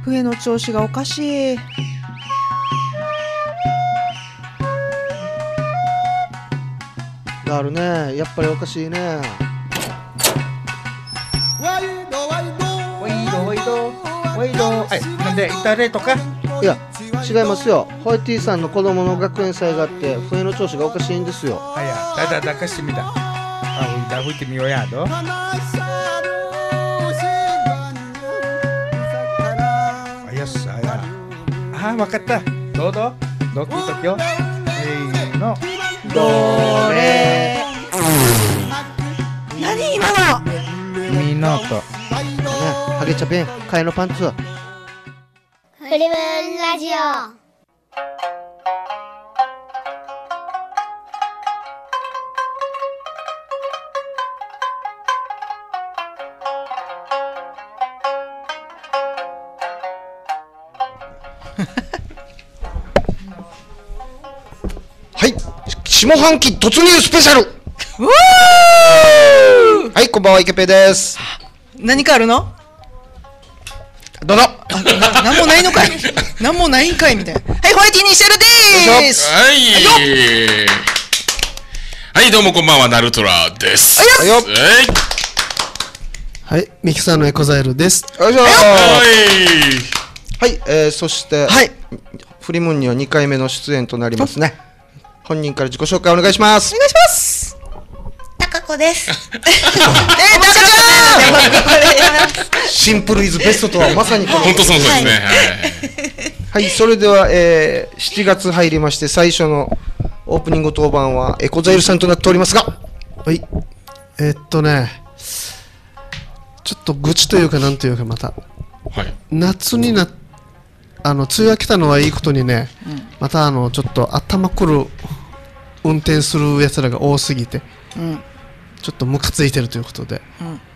笛の調子がおかしい。 なるね、やっぱりおかしいね。 ワイドワイド。はい、なんで誰とか？ いや、違いますよ。ホイティさんの子供の学園祭があって笛の調子がおかしいんですよ。 あや、だかしてみた。吹いてみようやど。よし、わかった。どうぞ。どう聞いときよ。の。 どれ。 何今の。 みのと。 ハゲチャペン、替えのパンツ。 フリムラジオ。 はい、下半期突入スペシャル。はい、こんばんは、イケペイです。 何かあるの？ どうぞ。 なんもないのかい。なんもないんかいみたいな。はい、ホワイティニシャルでーす。 はい、どうもこんばんは、ナルトラです。 はいよ。 はい、ミキサーのエコザイルです。 よいしょ。 はい 、そして、 はい、 フリムーンには2回目の出演となりますね。本人から自己紹介お願いします。 お願いします。 たかこです。 タカちゃん。 シンプルイズベストとはまさにこの本当そうですね。 はい、それでは、7月入りまして最初のオープニング当番はエコザイルさんとなっておりますが、 はい、ちょっと愚痴というかなんというかまた、 はい。 夏に梅雨が来たのはいいことにね、またちょっと頭くる運転するやつらが多すぎて、ちょっとムカついてるということで、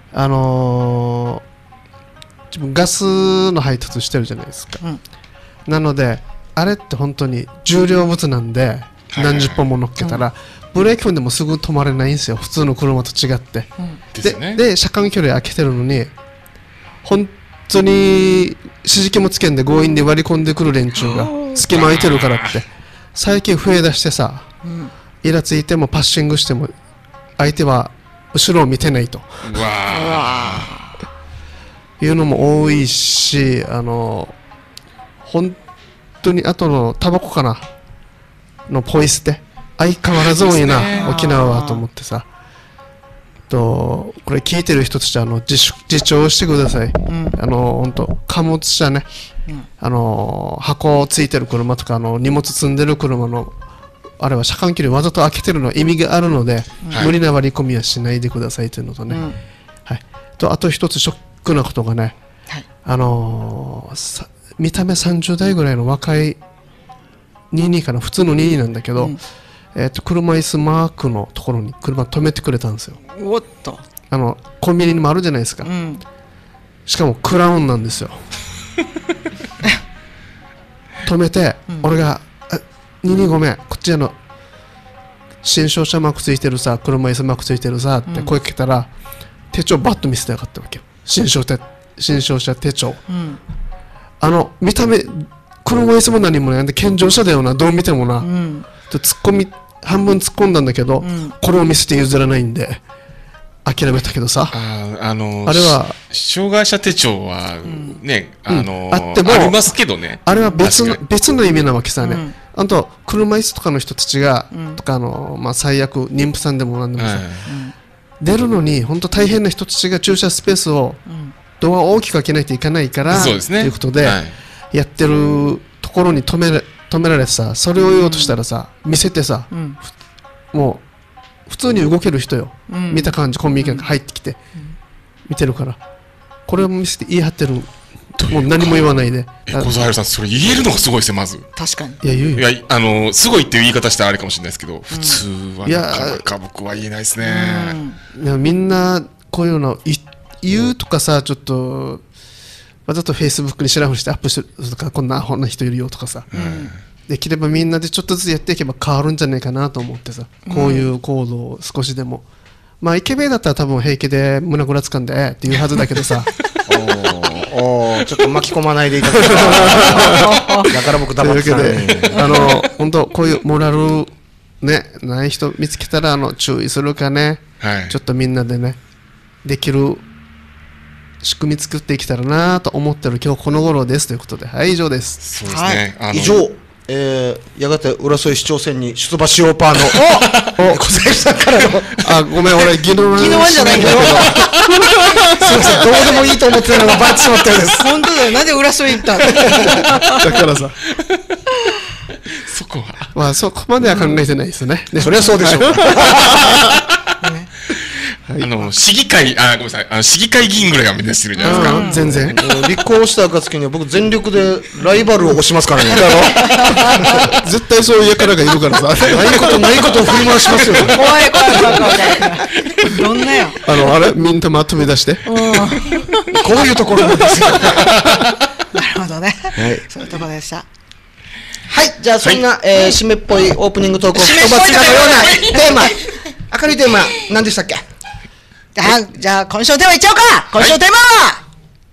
自分ガスの配達してるじゃないですか、なのであれって本当に重量物なんで、何十本も乗っけたら、ブレーキ踏んでもすぐ止まれないんですよ、普通の車と違って、で車間距離空けてるのに本当に指示器もつけんで強引で割り込んでくる連中が隙間空いてるからって最近増えだしてさ、イラついてもパッシングしても相手は後ろを見てないというのも多いし、本当にあとのタバコかなのポイ捨て相変わらず多いな、沖縄はと思ってさ、これ聞いてる人として自重してください。本当貨物車ね、箱ついてる車とか荷物積んでる車のあれは車間距離わざと開けてるのは意味があるので、無理な割り込みはしないでくださいというのとね、はい、あと一つショックなことがね、見た目30代ぐらいの若い22かな、普通の22なんだけど、車椅子マークのところに車止めてくれたんですよ。 おっと、 コンビニにもあるじゃないですか、しかもクラウンなんですよ止めて、俺が22ごめん、こっち新商車マークついてるさ、車椅子マークついてるさって声かけたら、手帳バッと見せてやがったわけよ、新商車手帳、見た目車椅子も何もないんで健常者だよな、どう見てもな、半分突っ込んだんだけど、これを見せて譲らないんで諦めたけどさ、あれは障害者手帳はね、 あってもありますけどね、 あれは別の意味なわけさね。あと車椅子とかの人たちが、とか最悪妊婦さんでも何でもさ、出るのに本当大変な人たちが駐車スペースを、ドアを大きく開けないといけないからということで、やってるところに止められてさ、それを言おうとしたらさ、見せてさ、もう普通に動ける人よ、見た感じコンビニに入ってきて、見てるから、これを見せて言い張ってる、もう何も言わないで。 小沢さん、それ言えるのがすごいですよ、まず。 確かに。 いや言うよ。 いや、すごいっていう言い方したらあれかもしれないですけど、普通はなかなか僕は言えないですね。 みんなこういうの言うとかさ、ちょっとわざとフェイスブックにシラフにしてアップしてるとか、こんなアホな人いるよとかさ、できればみんなでちょっとずつやっていけば変わるんじゃないかなと思ってさ、こういう行動を少しでも、イケメンだったら多分平気で胸ぐらつかんでって言うはずだけどさおー、ちょっと巻き込まないでいただきたい。だから僕黙ってたというね。 わけで、本当こういうモラルね、ない人見つけたら注意するかね、 はい。 ちょっとみんなでね、できる仕組み作っていけたらなと思ってる今日この頃ですということで、はい、以上です。 そうですね。 以上、やがて浦添市長選に出馬しようパーの小林さんからのあ、ごめん、俺、ギノワンギノワンじゃないんだよ。 すいません、どうでもいいと思ってたのがバレてしまったようです。 本当だよ。なんで浦添行ったの？ だからさ、 そこは。 まあ、そこまでは考えてないですね。 そりゃそうでしょう。 市議会、ごめんなさい、市議会議員ぐらいが目指してるじゃないですか。 うん全然。 立候補した暁には僕全力でライバルを押しますからね。 絶対そういう輩がいるからさ。 ないことないことを振り回しますよ。 怖い怖い怖い怖い。どんなよ。 あれ、みんなまとめ出して。 こういうところなんですよ。 なるほどね。そういうところでした。 はい、じゃあそんな、締めっぽいオープニングトークを吹っ飛ばすかのようなテーマ、明るいテーマ、何でしたっけ？ じゃあ今週のテーマいっちゃおうか。今週のテーマは、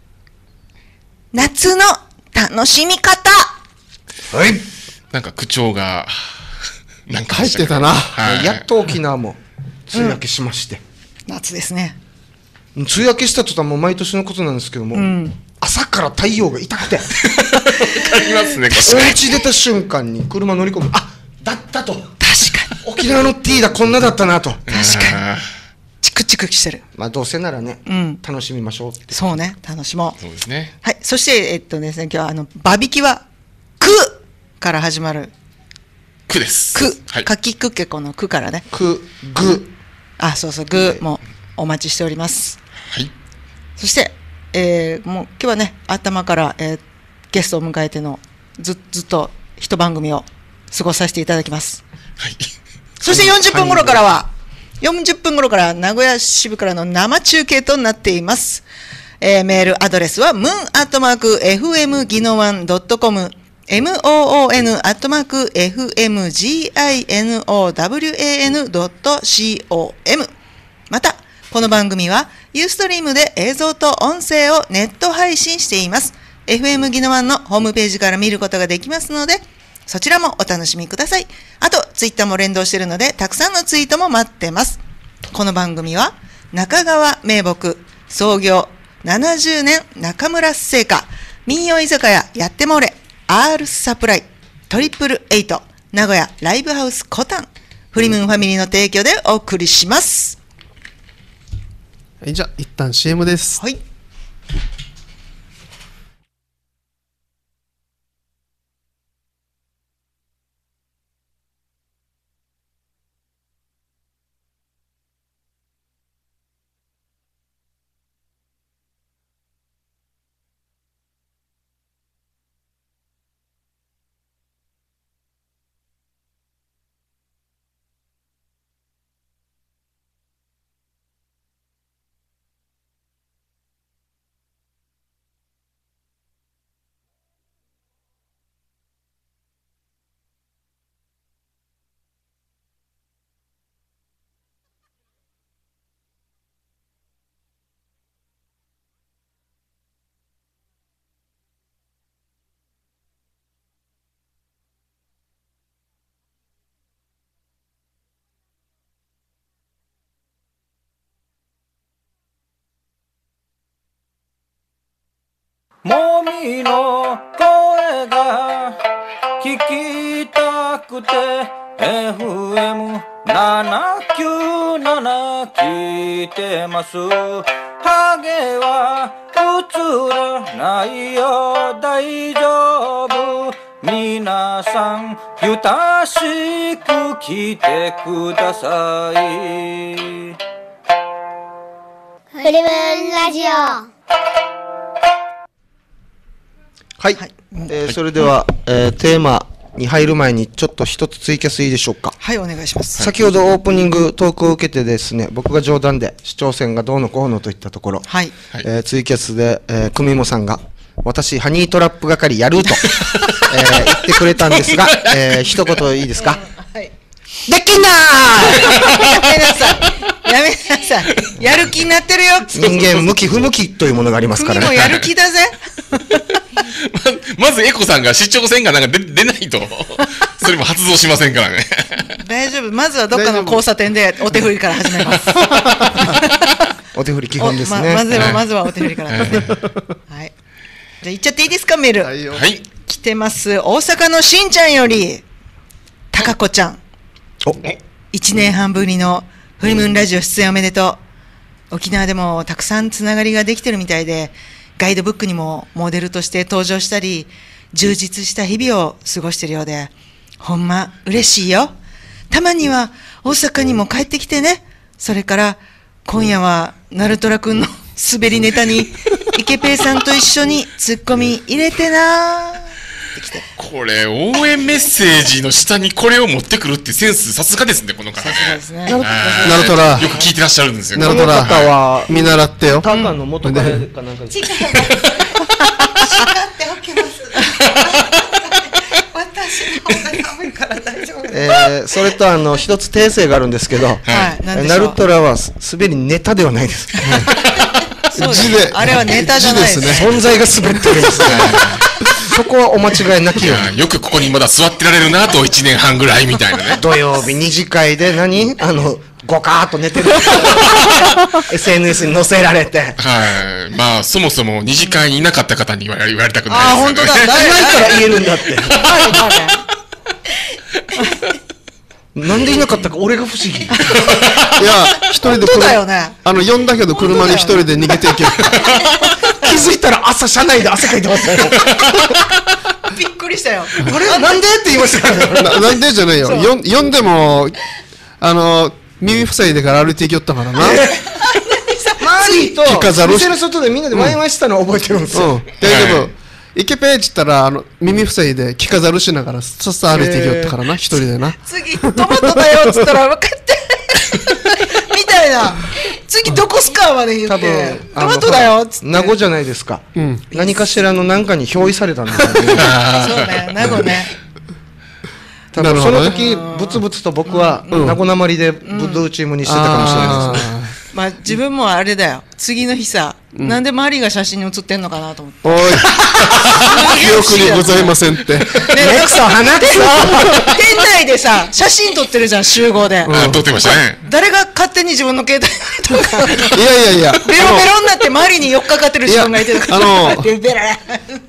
夏の楽しみ方。 はい。 なんか口調が、なんか入ってたな。 はい。 やっと沖縄も梅雨明けしまして。 夏ですね。 梅雨明けした途端もう毎年のことなんですけども、朝から太陽が痛くて、 わかりますね、 お家出た瞬間に車乗り込む、あ、だったと。 確かに。 沖縄のティーだ、こんなだったなと。 確かに。チクチクしてる。 まあどうせならね、楽しみましょうって。 そうね、楽しもう。 そうですね。 はい、そしてですね、今日はバビキはくから始まるくです。 く、 はい。 かきくけこのくからね。 く、ぐ。 あ、そうそう、ぐもお待ちしております。 はい。 そして、もう今日はね、頭から、ゲストを迎えてのずっと一番組を過ごさせていただきます。 はい。 そして40分頃からは、40分頃から名古屋支部からの生中継となっています。メールアドレスは moon@fmginowan.com moon@fmginowan.com また、この番組はユーストリームで映像と音声をネット配信しています。FM ギノワンのホームページから見ることができますので、そちらもお楽しみください。あと、ツイッターも連動しているので、たくさんのツイートも待ってます。この番組は、中川名木、創業70年中村製菓、民謡居酒屋やってもれ、R サプライ、888、名古屋ライブハウスコタン、フリムーンファミリーの提供でお送りします。 はい、じゃあ、一旦 CM です。 はい。 もみの声が聞きたくて FM797 聞いてます。ハゲは映らないよ、大丈夫。皆さんゆたしく聞いてください。 フリムーンラジオ。 はい、それでは、テーマに入る前にちょっと一つツイキャスいいでしょうか。 はい、お願いします。 先ほどオープニングトークを受けてですね、僕が冗談で市長選がどうのこうのといったところ、 はい。 ツイキャスで、久美もさんが私ハニートラップ係やると、言ってくれたんですが、一言いいですか。 はい。 できんなーやめなさい。やめめんなさい。やる気になってるよ。 人間向き不向きというものがありますからね。 君もやる気だぜ。 まずエコさんが市長選がなんか出ないと、それも発動しませんからね。 大丈夫。まずはどっかの交差点でお手振りから始めます。 お手振り基本ですね。 まずはお手振りからですね。はい。じゃあ行っちゃっていいですか、メール。 はいよ。 はい。 来てます。大阪のしんちゃんより、たかこちゃん。 お、 1年半ぶりのフリムーンラジオ出演おめでとう。沖縄でもたくさんつながりができてるみたいで、ガイドブックにもモデルとして登場したり、充実した日々を過ごしてるようで、ほんま嬉しいよ。たまには大阪にも帰ってきてね。それから今夜はナルトラくんの滑りネタにイケペイさんと一緒にツッコミ入れてなーってきて。 これ、応援メッセージの下にこれを持ってくるっていうセンス、さすがですね、この方ね。 そうですね。 ナルトラよく聞いてらっしゃるんですよね。 ナルトラこの方は見習ってよ。 タカの元彼かなんかです。 誓っておきます。私の方が寒いから大丈夫です。 それと一つ訂正があるんですけど、 はい、なんでしょう。 ナルトラは滑りネタではないです。 そうだ字であれはネタじゃないです字ですね。 存在が滑ってるんですね。そこはお間違いなきように。 よくここにまだ座ってられるなと、1年半ぐらいみたいなね。 土曜日2次会でごかーっと寝てる。SNS に載せられて。 はい。まあ、そもそも二次会にいなかった方に言われたくああ、 ないですよね。 本当だ。 いないから言えるんだって。 誰なんでいなかったか俺が不思議。 いや、一人で本当だよね。 呼んだけど車に一人で逃げていける。 気づいたら朝車内で汗かいてましたよ。 びっくりしたよ。 あれなんでって言いましたからね。 なんでじゃないよ。呼んでも、耳塞いでから歩いていきよったからな。 マリーと着飾る店の外でみんなでワイワイしたのを覚えてるんですよ。 うん、大丈夫。イケページったら、耳塞いで着飾るしながら、さっさ歩いていきよったからな、一人でな。 次、トマトだよっつったら、分かってみたいな。次、どこすかまで言って、トマトだよっつって。 名護じゃないですか。 うん。 何かしらの何かに表示されたんですよね。 そうだよ、名護ね。 多分なるほどねその時、ブツブツと僕は名護なまりでブドウチームにしてたかもしれないですね。 まあ、自分もあれだよ。次の日さ、なんで周りが写真に写ってんのかなと思って。 おい、記憶にございませんって。 ネクソ鼻くそ店内でさ、写真撮ってるじゃん、集合で。 撮ってましたね。 誰が勝手に自分の携帯とか、ベロいやいやいや、 ベロになって周りに寄っかかってる自分がいてるから。ベラ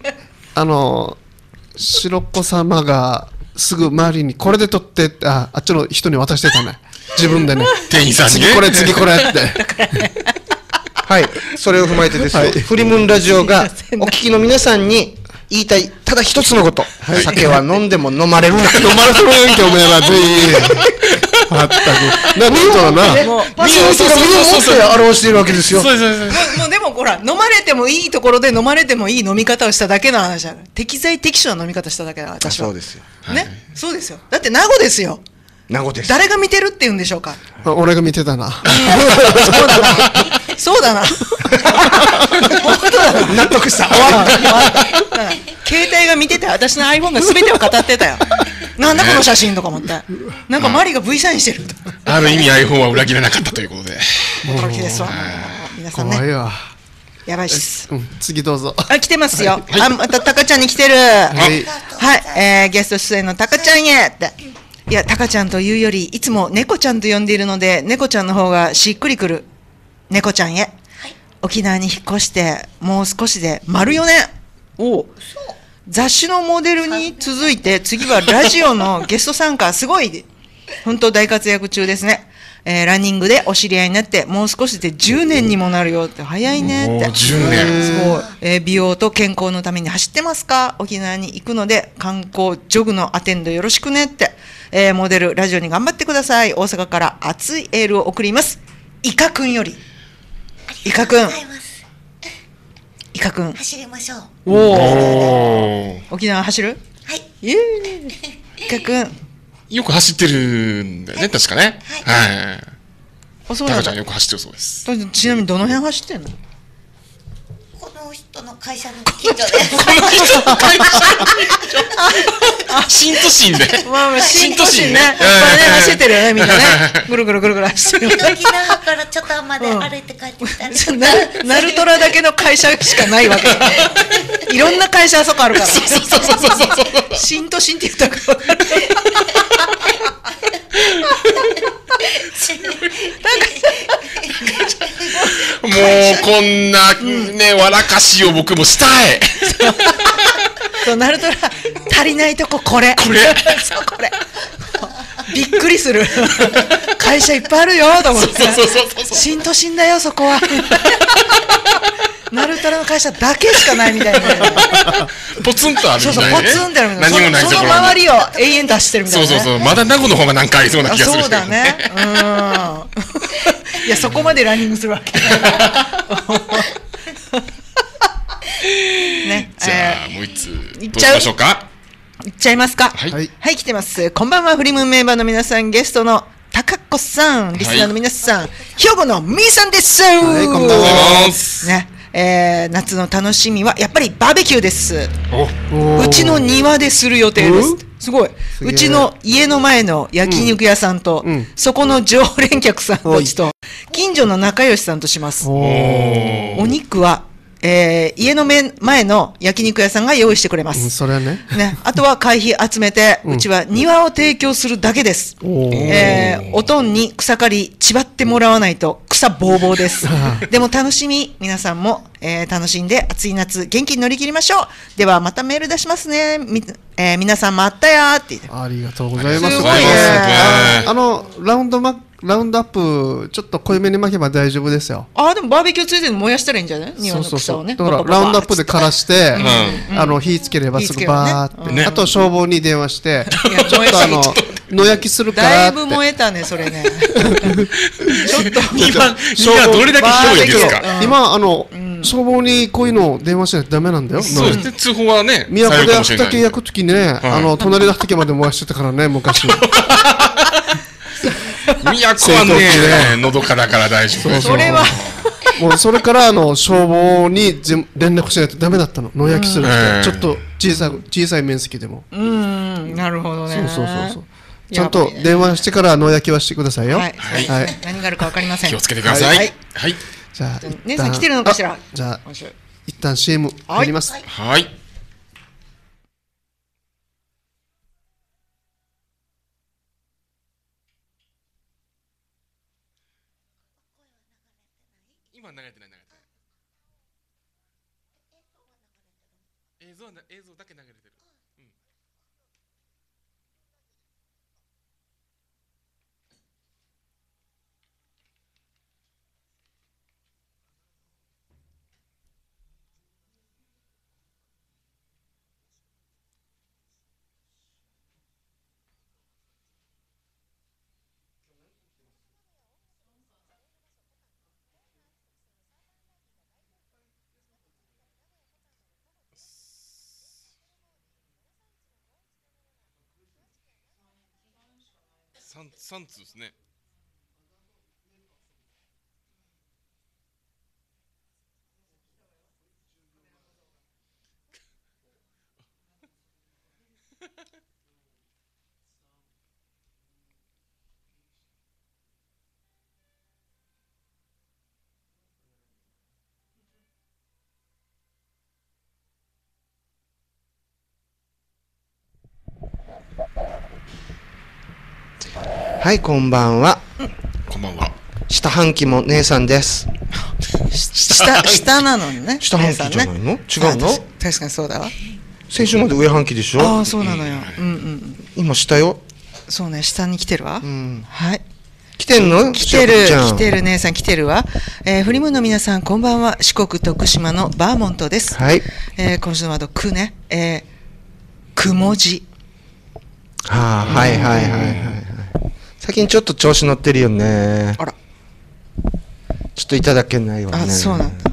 白子様がすぐ周りにこれで撮ってあっちの人に渡してたね。自分でね。 店員さんにね。 次これって。 はい、それを踏まえてですよ、 はいフリムーンラジオがお聞きの皆さんに言いたいただ一つのこと、酒は飲んでも飲まれるな。 飲まれとるやんけお前ら全員。まったく。な見とらな。 もう身をもって表しているわけですよ。 そうですもうでもほら、飲まれてもいいところで飲まれてもいい飲み方をしただけの話だから。適材適所な飲み方しただけだから、私は。 そうですよ。 ね、そうですよ。だって名護ですよ。 名護です。 誰が見てるって言うんでしょうか。 俺が見てたな。 そうだな。そうだな。 納得した。 携帯が見てて、私の iPhone が全てを語ってたよ。なんだこの写真とか思って。なんかマリが V サインしてると。 ある意味 iPhone は裏切らなかったということで。 驚きですわ。皆さんね。 怖いわ。 やばいっす。 次どうぞ。 あ、来てますよ。あ、またタカちゃんに来てる。 はい。 はい、ゲスト出演のタカちゃんへって。いや、タカちゃんというより、いつも猫ちゃんと呼んでいるので、猫ちゃんの方がしっくりくる。猫ちゃんへ。沖縄に引っ越して、もう少しで丸4年。おう。雑誌のモデルに続いて、次はラジオのゲスト参加、すごい、本当大活躍中ですね。ランニングでお知り合いになって、もう少しで10年にもなるよって、早いねって。 もう10年。 すごい。美容と健康のために走ってますか？沖縄に行くので、観光、ジョグのアテンドよろしくねって。モデル、ラジオに頑張ってください。大阪から熱いエールを送ります。イカくんより。イカくん。イカくん。 走りましょう。 おお沖縄走る？ はい。 イエーイ。イカくん。 よく走ってるんだよね、確かね。はい。 あ、そうなんだタカちゃんよく走ってるそうです。 ちなみにどの辺走ってんの？ このの人の会社の近所で。 新都心で。 まあ新都心ね。いっぱいね走ってるよねみんなね。ぐるぐるぐるぐる走ってる。 沖縄からちょっとまで歩いて帰ってきたりとか。 ナルトラだけの会社しかないわけだね。いろんな会社あそこあるから。 そう。 新都心って言ったから分かる。 もうこんなね、笑かしを僕もしたい。 そう、ナルトラ足りないとここれ。そうこれ。びっくりする。会社いっぱいあるよと思って。新都心だよそこは。ナルトラの会社だけしかないみたいな。 ポツンとあるみたいな。 ポツンってあるみたいな。 何もないところ。 その周りを永遠出してるみたいな。 そう。まだ名護の方がなんかありそうな気がする。 そうだね。いやそこまでランニングするわけ。ね。 じゃあもう一ついっどうしましょうか。 いっちゃいますか。 はい。 はい、来てます。こんばんは、フリムメンバーの皆さん、ゲストの高子さん、リスナーの皆さん、兵庫のみーさんです。 はい、こんばんは。 ね、夏の楽しみはやっぱりバーベキューです。うちの庭でする予定です。すごい。うちの家の前の焼肉屋さんと、そこの常連客さんたちと、近所の仲良しさんとします。お肉は、家の前の焼肉屋さんが用意してくれます。 それはね。 あとは会費集めて、うちは庭を提供するだけです。おとんに草刈り、縛ってもらわないと草ぼうぼうです。でも楽しみ、皆さんも、楽しんで暑い夏元気に乗り切りましょう。ではまたメール出しますね。皆さん待ったやーって言って。 ありがとうございます。 すごいね。 ラウンドアップちょっと濃いめに巻けば大丈夫ですよ。 でもバーベキューついでに燃やしたらいいんじゃない？庭の草をね。 だからラウンドアップで枯らして、火つければすぐバーって。あと消防に電話して、ちょっと野焼きするからって。 だいぶ燃えたねそれね。ちょっと今どれだけ広いですか。 今消防にこういうの電話しないとダメなんだよ。 そうですね。通報はね。 都で畑焼くときね、隣の畑まで燃やしてたからね昔。 都はね、のどかだから大丈夫。 それはもうそれから消防に連絡しないとダメだったの。野焼きするってちょっと小さい面積でも。 なるほどね。 そう。ちゃんと電話してから野焼きはしてくださいよ。はい。 何があるかわかりません。 気をつけてください。はい。 じゃあ姉さん来てるのかしら。 じゃあ一旦 CM 入ります。 はい。今流れてない。映像だけ流れてる。3通ですね。 はい、こんばんは。 こんばんは。 下半期も姉さんです。 下なのにね。 下半期じゃないの？違うの？ 確かにそうだわ。 先週まで上半期でしょ？ そうなのよ。 今下よ。 そうね、下に来てるわ。はい。 来てんの？ 来てる姉さん来てるわ。フリムの皆さんこんばんは。四国徳島のバーモントです。 はい。 今週のワードくね。くもじ。 はい。最近ちょっと調子乗ってるよね。 あら。 ちょっといただけないわね。 そうなんだ。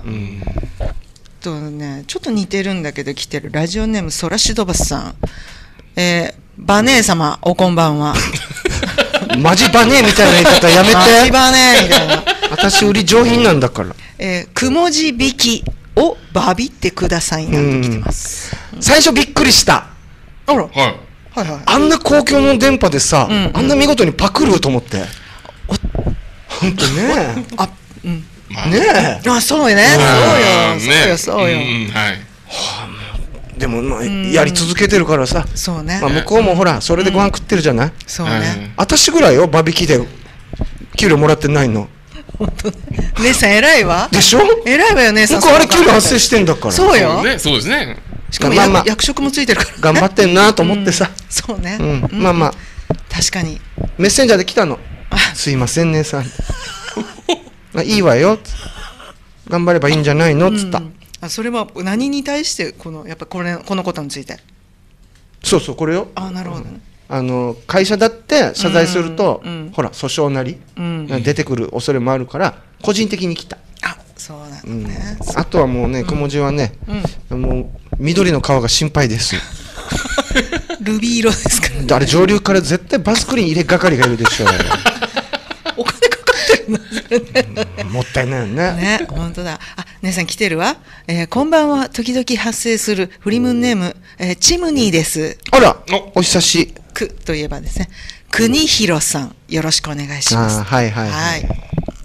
ちょっと似てるんだけど来てる。ラジオネームソラシドバスさん。バネー様、おこんばんは。 マジバネーみたいな言い方やめて。 マジバネーみたいな。 私売り上品なんだから。 くもじ引きをバビってくださいなんて来てます。 最初びっくりした。 あら。 はい。 はいはい。 あんな公共の電波でさ、あんな見事にパクると思って。ほんとね。 あ、うん。 ねえ。 あ、そうよね。そうよ。そうよ。 はい。 でもまあやり続けてるからさ。 そうね。 まあ向こうもほらそれでご飯食ってるじゃない。 そうね。 私ぐらいよバビキで給料もらってないの。 本当。姉さん偉いわ。 でしょ。 偉いわよ姉さん。 僕あれ給料発生してんだから。 そうよ。 そうですね。 しかも役職もついてるから。 頑張ってんなと思ってさ。 そうね。 まあまあ。 確かに。 メッセンジャーで来たの。すいません姉さん。まあいいわよ。頑張ればいいんじゃないのっつった。 あ、それは何に対してやっぱこのことについて。 そうそうこれよ。 あ、なるほどね。 会社だって謝罪するとほら訴訟なり出てくる恐れもあるから個人的に来た。 あ、そうなんだね。 あとはもうねくもじはねもう緑の顔が心配です。 ルビー色ですか。 あれ上流から絶対バスクリーン入れ係がいるでしょ。 お金かかってるのそれね。 もったいないよね。 ね、本当だ。あ、姉さん来てるわ。こんばんは。時々発生するフリムンネーム、チムニーです。 あら、お久し。 くといえばですね、国広さん、よろしくお願いします。 はいはいはい。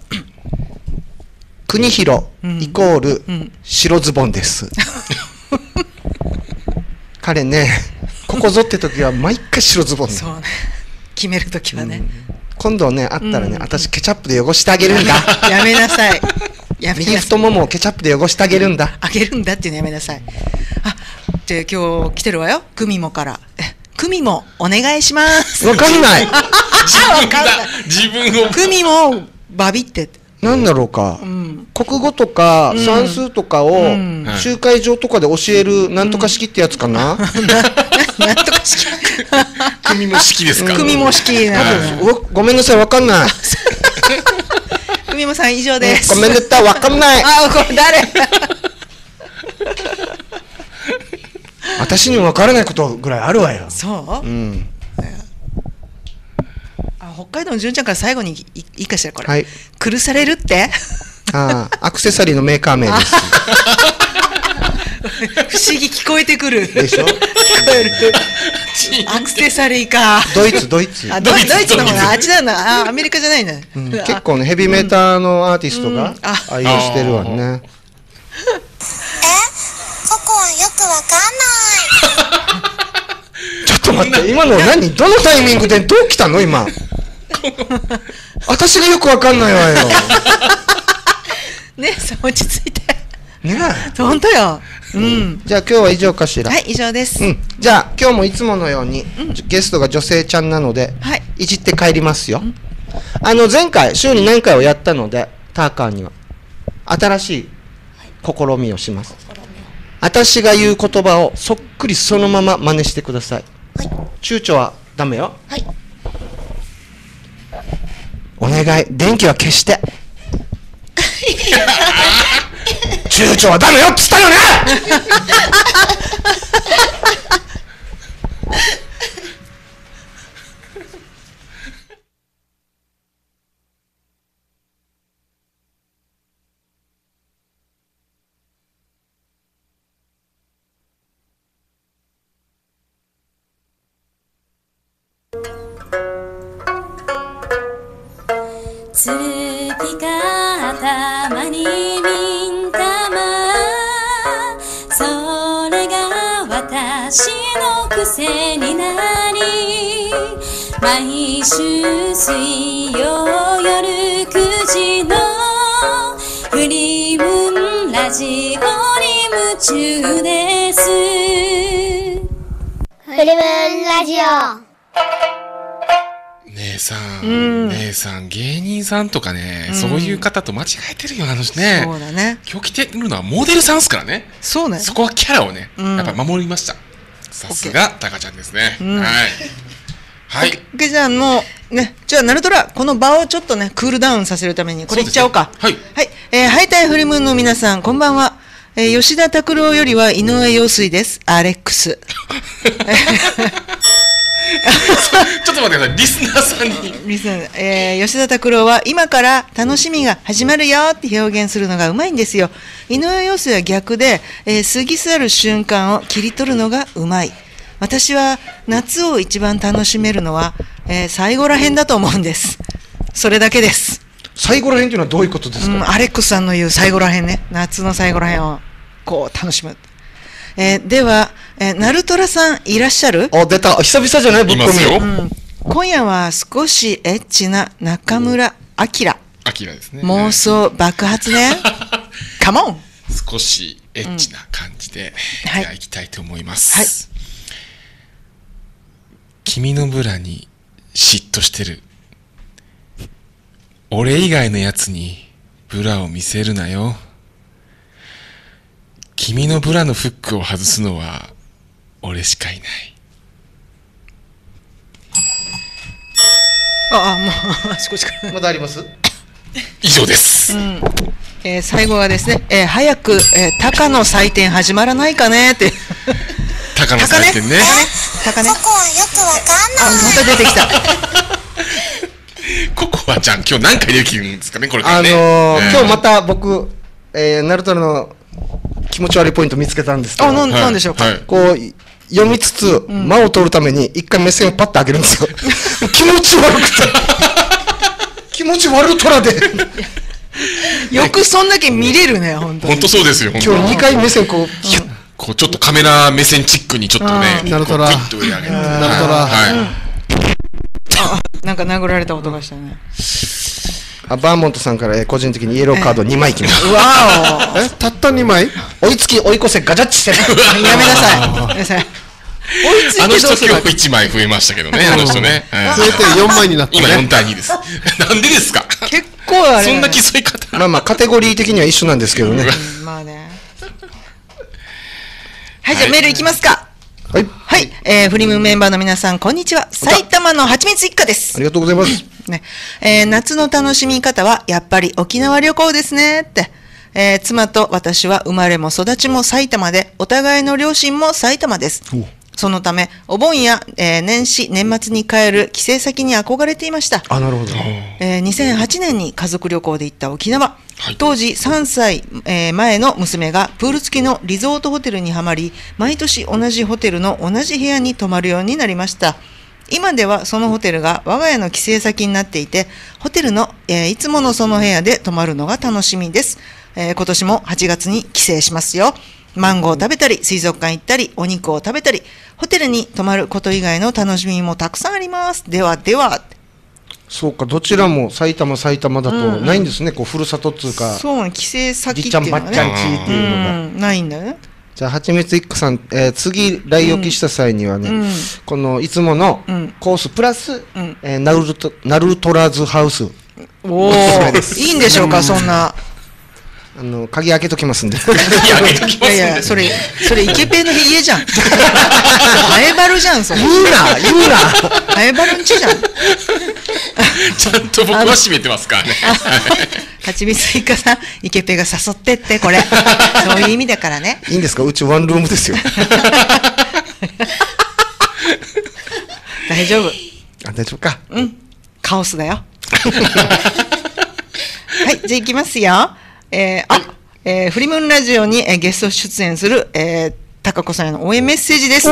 国広イコール白ズボンです。彼ね、ここぞって時は毎回白ズボン。 そうね。決める時はね。 今度ね、会ったらね、私ケチャップで汚してあげるんだ。 やめなさい。 右太ももをケチャップで汚してあげるんだ。 あげるんだっていうのやめなさい。あ、じゃあ今日来てるわよ。クミモから。クミモお願いします。 わかんない。 自分を。 クミモバビって。 なんだろうか。国語とか算数とかを集会場とかで教えるなんとか式ってやつかな。 なんとか式。 組も式ですか。 組も式な。 ごめんなさいわかんない。 組もさん以上です。 ごめんなさいわかんない。 あ、これ誰？ 私にもわからないことぐらいあるわよ。 そう？あ、北海道の純ちゃんから最後にいいかしらこれ。はい。苦されるって？ ああ、アクセサリーのメーカー名です。 不思議聞こえてくる。 でしょ？聞こえる。アクセサリーか。 ドイツ。ドイツの方があっちなんだ。アメリカじゃないね。 結構ねヘビーメーターのアーティストが愛用してるわね。 ここはよくわかんない。 ちょっと待って、今の何？どのタイミングでどう来たの今？私がよくわかんないわよ。 ねえ、さん落ち着いて。 ねえ。本当よ。 じゃあ今日は以上かしら。 はい、以上です。 じゃあ今日もいつものようにゲストが女性ちゃんなのでいじって帰りますよ。前回週に何回をやったのでターカーには新しい試みをします。私が言う言葉をそっくりそのまま真似してください。躊躇はダメよ。 はい。 お願い、電気は消して。躊躇はダメよっつったよね。 月がたまにみんたま、それが私の癖になり、毎週水曜夜9時のフリムンラジオに夢中です。 フリムンラジオ。 姉さん、芸人さんとかね、そういう方と間違えてるようなのね。 そうだね。 今日来てるのはモデルさんですからね。 そうね。 そこはキャラをね、やっぱ守りました。さすがタカちゃんですね。はい。 じゃあもうね、じゃあナルトラこの場をちょっとねクールダウンさせるためにこれいっちゃおうか。 はい。 はい。ハイタイフリムーンの皆さんこんばんは。吉田拓郎よりは井上陽水です。アレックス。 ちょっと待ってください、リスナーさんに。 リスナー、吉田拓郎は今から楽しみが始まるよって表現するのがうまいんですよ。井上陽水は逆で、過ぎ去る瞬間を切り取るのがうまい。私は夏を一番楽しめるのは、最後らへんだと思うんです。それだけです。 最後らへんというのはどういうことですか？ アレックスさんの言う最後らへんね。夏の最後らへんをこう楽しむ。では、ナルトラさんいらっしゃる？ 出た。久々じゃない？ぶっ込みよ。 今夜は少しエッチな中村明ですね。 妄想爆発ね。カモン。 少しエッチな感じで、じゃあ行きたいと思います。 はい。 君のブラに嫉妬してる。俺以外のやつにブラを見せるなよ。君のブラのフックを外すのは俺しかいない。 もう少しまだあります？ 以上です。 最後はですね、早く、鷹の祭典始まらないかねって。 鷹の祭典ね。 鷹ね。 そこはよくわかんない。 また出てきた。 ココアちゃん、今日何回できるんですかね、これからね。 今日また僕、ナルトの気持ち悪いポイント見つけたんですけど。 なんでしょうか。 こう、読みつつ、間を取るために一回目線をパッと上げるんですよ。気持ち悪くて。気持ち悪トラで。 よくそんだけ見れるね、本当に。 本当そうですよ。 今日2回目線こう、 こうちょっとカメラ目線チックにちょっとね、 ナルトラ。 ピッと上上げる。 ナルトラ。 なんか殴られた音がしたね。 バーモントさんから個人的にイエローカード2枚きます。 わお。たった2枚？ 追いつき追い越せガチャッチしてる。 やめなさい。 あの人今日1枚増えましたけどね、あの人ね。 増えて4枚になったね。 今4対2です。なんでですか？ 結構あれ。 そんな競い方。 まあカテゴリー的には一緒なんですけどね。 まあね。はい、じゃあメールいきますか。 はい。 はい、フリムメンバーの皆さん、こんにちは。埼玉のはちみつ一家です。 ありがとうございます。 ね、夏の楽しみ方はやっぱり沖縄旅行ですねって。妻と私は生まれも育ちも埼玉で、お互いの両親も埼玉です。そのため、お盆や、年始、年末に帰る帰省先に憧れていました。 なるほど。 2008年に家族旅行で行った沖縄。当時3歳、前の娘がプール付きのリゾートホテルにはまり、毎年同じホテルの同じ部屋に泊まるようになりました。今ではそのホテルが我が家の帰省先になっていて、ホテルの、いつものその部屋で泊まるのが楽しみです。今年も8月に帰省しますよ。マンゴーを食べたり、水族館行ったり、お肉を食べたり、ホテルに泊まること以外の楽しみもたくさんあります。ではでは。 そうか、どちらも埼玉だとないんですね、こうふるさとっつうか。 そう、帰省先っていうじちゃんばっちゃんちっていうのが。 ないんだよね。 じゃあ、はちみつ一家さん、次、来沖した際にはね、このいつものコースプラス、ナルトラズハウス。 おお、いいんでしょうか、そんな。 鍵開けときますんで。 鍵開けときますんで。 いやいや、それイケペイの家じゃん。ハエバルじゃん、それ。 言うなハエバルんちじゃん。 ちゃんと僕は閉めてますからね。 はちみつ一家さん、イケペイが誘ってって、これ。そういう意味だからね。 いいんですか？うちワンルームですよ。 大丈夫。 大丈夫か。 カオスだよ。はい、じゃあ行きますよ。フリムンラジオにゲスト出演する、高子さんへの応援メッセージです。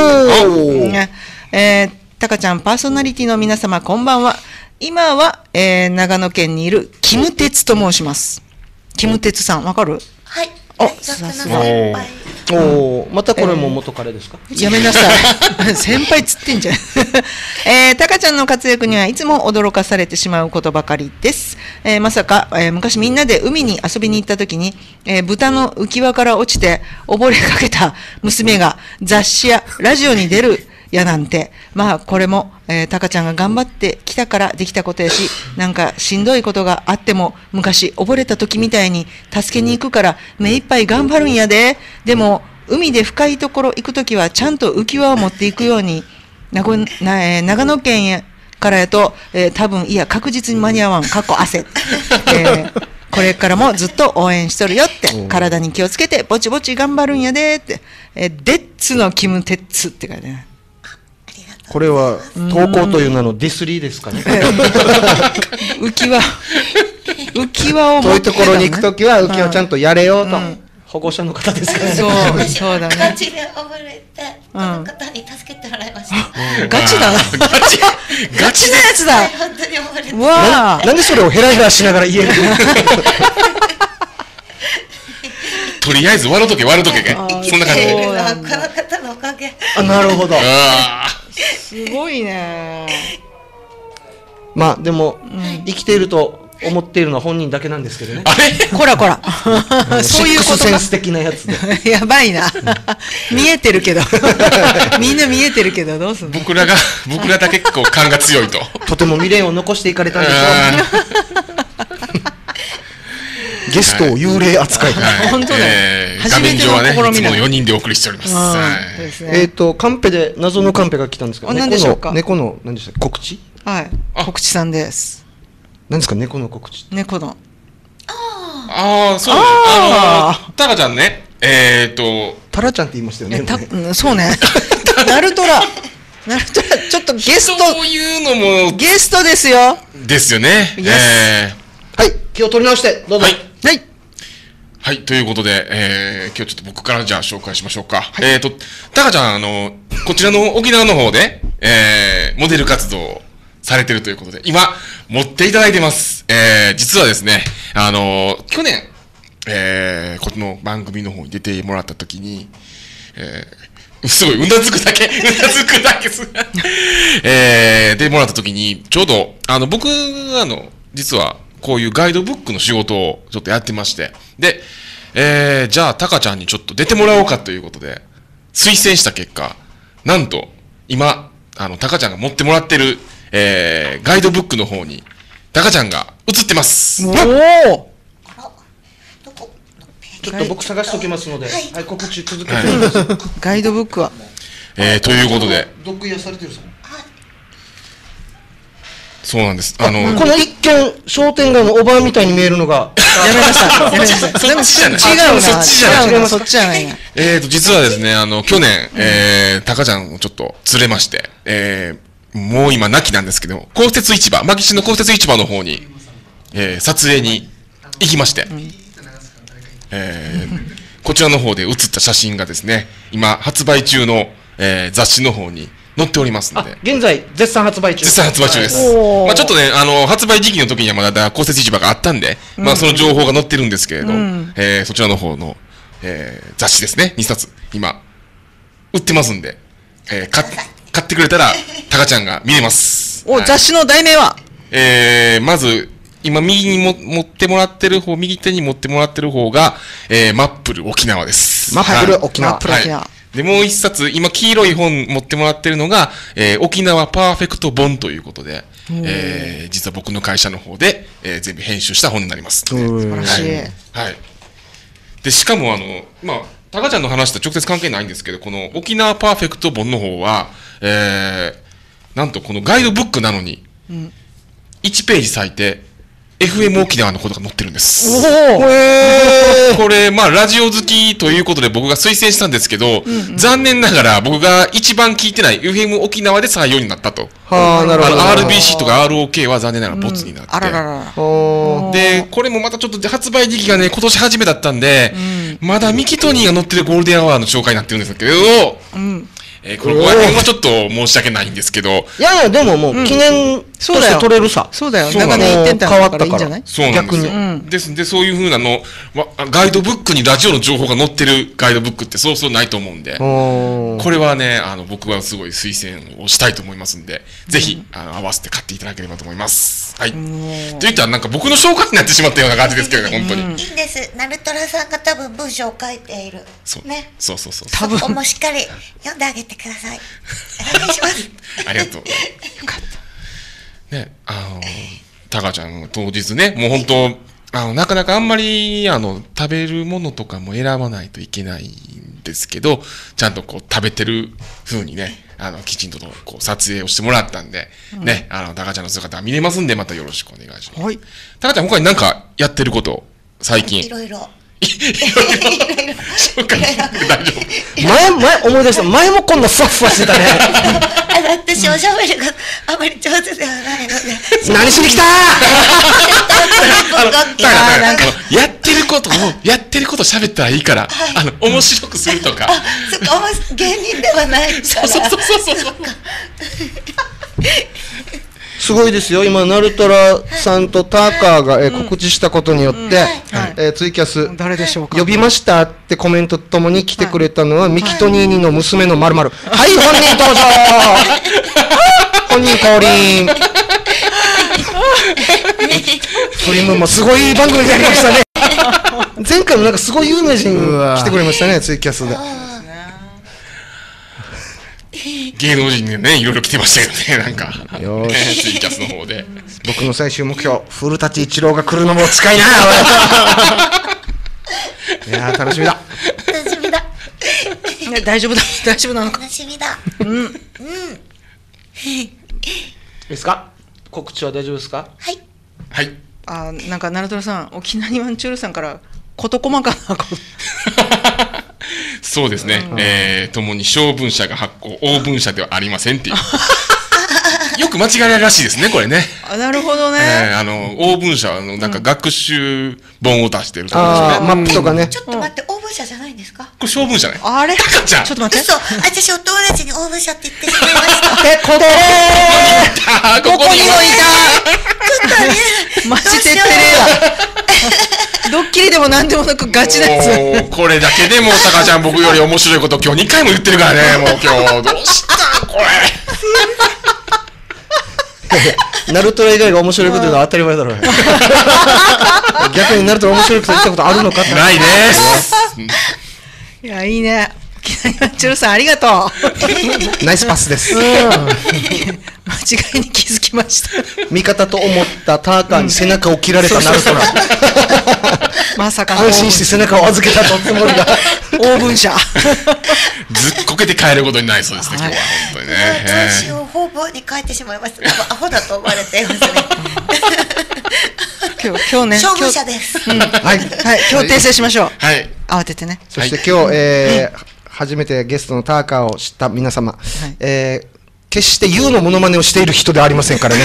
高ちゃんパーソナリティの皆様、こんばんは。今は、長野県にいるキムテツと申します。キムテツさん、わかる？ はい。 さすが。 またこれも元彼ですか？ やめなさい。先輩つってんじゃん。タカちゃんの活躍にはいつも驚かされてしまうことばかりです。まさか、昔みんなで海に遊びに行った時に、豚の浮き輪から落ちて溺れかけた娘が雑誌やラジオに出るやなんて、まあこれも、タカちゃんが頑張ってきたからできたことやし、なんかしんどいことがあっても昔溺れた時みたいに助けに行くから目いっぱい頑張るんやで。でも海で深いところ行くときはちゃんと浮き輪を持っていくように。長野県からやと、多分いや確実に間に合わん。過去汗。これからもずっと応援しとるよって、体に気をつけてぼちぼち頑張るんやでって、デッツのキムテッツって書いてね。 ありがとこれは投稿という名のディスリーですかね。 浮き輪をそういうところに行くときは浮き輪ちゃんとやれよと、保護者の方ですからね。 そうだね。 ガチで溺れて、その方に助けてもらいました。 ガチだな。ガチなやつだ。 本当に溺れて。 わあ。 なんでそれをヘラヘラしながら言えるの？ とりあえず割るとけ。そんな感じで。 この方のおかげ。 なるほど。 すごいね。 まあでも生きていると思っているのは本人だけなんですけどね。 あれ？ こらそういうこと。 シックスセンス的なやつで。 やばいな。見えてるけど。みんな見えてるけどどうすんの？ 僕らだけ結構勘が強いと。 とても未練を残していかれたんでしょう。ゲストを幽霊扱い。 本当だよ。 画面上はね、いつも4人でお送りしております。 カンペで謎のカンペが来たんですけど、 何でしょうか？ 猫の何でしたっけ？告知？ はい。告知さんです。 何ですか猫の告知？ 猫の。 ああ、そうね。タカちゃんね。 タラちゃんって言いましたよね。 そうね。ナルトラちょっとゲスト。 そういうのもゲストですよ。 ですよね。 はい、気を取り直してどうぞ。 はい、ということで、今日ちょっと僕からじゃあ紹介しましょうか。タカちゃん、こちらの沖縄の方で、モデル活動をされてるということで、今、持っていただいてます。実はですね、去年、この番組の方に出てもらった時に、すごい、うなずくだけす。出てもらった時に、ちょうど、僕、実は、こういうガイドブックの仕事をちょっとやってまして。で、じゃあ、タカちゃんにちょっと出てもらおうかということで、推薦した結果、なんと、今、タカちゃんが持ってもらってる、ガイドブックの方に、タカちゃんが写ってます。 おお！ ちょっと僕探しておきますので、はい、告知続けてみます。ガイドブックはということで。 毒癒されてるぞ。 そうなんです。 この一見、商店街のおばあみたいに見えるのが。 やめなさい。 そっちじゃない。 そっちじゃない。 実はですね、去年、タカちゃんをちょっと連れまして、もう今亡きなんですけど、公設市場、牧師の公設市場の方に、撮影に行きまして、こちらの方で写った写真がですね、今発売中の、雑誌の方に載っておりますので。 現在、絶賛発売中。 絶賛発売中です。まあちょっとね、発売時期の時にはまだ公設市場があったんで、まあその情報が載ってるんですけれど、そちらの方の、雑誌ですね、2冊、今、売ってますんで、買ってくれたら、タカちゃんが見れます。 雑誌の題名はまず、今右に持ってもらってる方、右手に持ってもらってる方が、マップル沖縄です。 マップル沖縄。 で、もう一冊、今黄色い本持ってもらってるのが、沖縄パーフェクト本ということで、実は僕の会社の方で、全部編集した本になります。 素晴らしい。 はい。で、しかもまあ、タカちゃんの話と直接関係ないんですけど、この沖縄パーフェクト本の方は、なんとこのガイドブックなのに、1ページ割いて、FM 沖縄のことが載ってるんです。これ、まあ、ラジオ好きということで僕が推薦したんですけど、残念ながら僕が一番聞いてない FM 沖縄で採用になったと。RBC とか ROK は残念ながらボツになって。で、これもまたちょっと発売時期がね、今年初めだったんで、まだミキトニーが載ってるゴールデンアワーの紹介になってるんですけど、これご縁はちょっと申し訳ないんですけど。 いやいや、でももう記念として取れるさ。 そうだよ。長年言ってたからいいんじゃない？ そうなんですよ。で、そういう風なガイドブックにラジオの情報が載ってるガイドブックってそうそうないと思うんで、これはね、僕はすごい推薦をしたいと思いますんで、ぜひ、合わせて買っていただければと思います。はい。といったらなんか僕の紹介になってしまったような感じですけどね、本当に。 いいんです。ナルトラさんが多分文章を書いている。ね。 そう。 多分。そこもしっかり読んであげてください。お願いします。 ありがとう。よかった。ね、タカちゃん当日ね、もう本当、なかなかあんまり、食べるものとかも選ばないといけないんですけど、ちゃんとこう食べてる風にね、きちんとこう撮影をしてもらったんで、ね、タカちゃんの姿見れますんで、またよろしくお願いします。はい。タカちゃん他に何かやってること、最近。 いろいろ。 紹介して大丈夫。 前思い出した。前もこんなふわふわしてたね。 私おしゃべりがあまり上手ではないので。 何しに来たやってること喋ったらいいから、面白くするとか。 そっか、芸人ではないから。そう。 すごいですよ。今、ナルトラさんとターカーが告知したことによって、ツイキャス、 誰でしょうか。 呼びましたってコメントとともに来てくれたのは、ミキトニーニの娘の〇〇。はい、本人登場本人降臨フリムもすごい番組になりましたね。前回もなんかすごい有名人来てくれましたね、ツイキャスで。 芸能人でね、いろいろ来てましたけどね、なんか。 よーし。 ツイキャスの方で。 僕の最終目標、古舘一郎が来るのも近いな。いやー、楽しみだ。 楽しみだ。 大丈夫なのか。 楽しみだ。 いいですか？告知は大丈夫ですか？ はい。 はい。 なんか、ナルトラさん、沖縄にワンチュールさんから、事細かなこと。 そうですね。共に小文社が発行、大文社ではありませんっていう。よく間違いないらしいですね、これね。 なるほどね。 大文社はなんか学習本を出してるとかですね。 マップとかね。 ちょっと待って、大文社じゃないんですか？ これ小文社ね。 あれ？ タカちゃん。 ちょっと待って。 嘘、私お友達に大文社って言ってしまいました。 ここにもいた。マジてってれえわ。ドッキリでもなんでもなくガチなやつ。 これだけでもうタカちゃん僕より面白いこと今日2回も言ってるからね。もう今日どうしたこれ。 ナルトラ以外が面白いこと言うのは当たり前だろう。逆にナルトラ面白いこと言ったことあるのかって。 ないです。 いや、いいね。沖縄チュルさんありがとう。 ナイスパスです。 間違いに気づきました。 味方と思ったターカーに背中を切られたナルトラ。 まさか安心して背中を預けたとつもりが。 大文社。 ずっこけて帰ることになりそうですね、今日は本当にね。 調子を方々に変えてしまいました。アホだと思われていますね。 今日ね。 小文社です。 はい。 今日訂正しましょう。 はい。 慌ててね。 そして今日、初めてゲストのターカーを知った皆様、決してユーのモノマネをしている人ではありませんからね。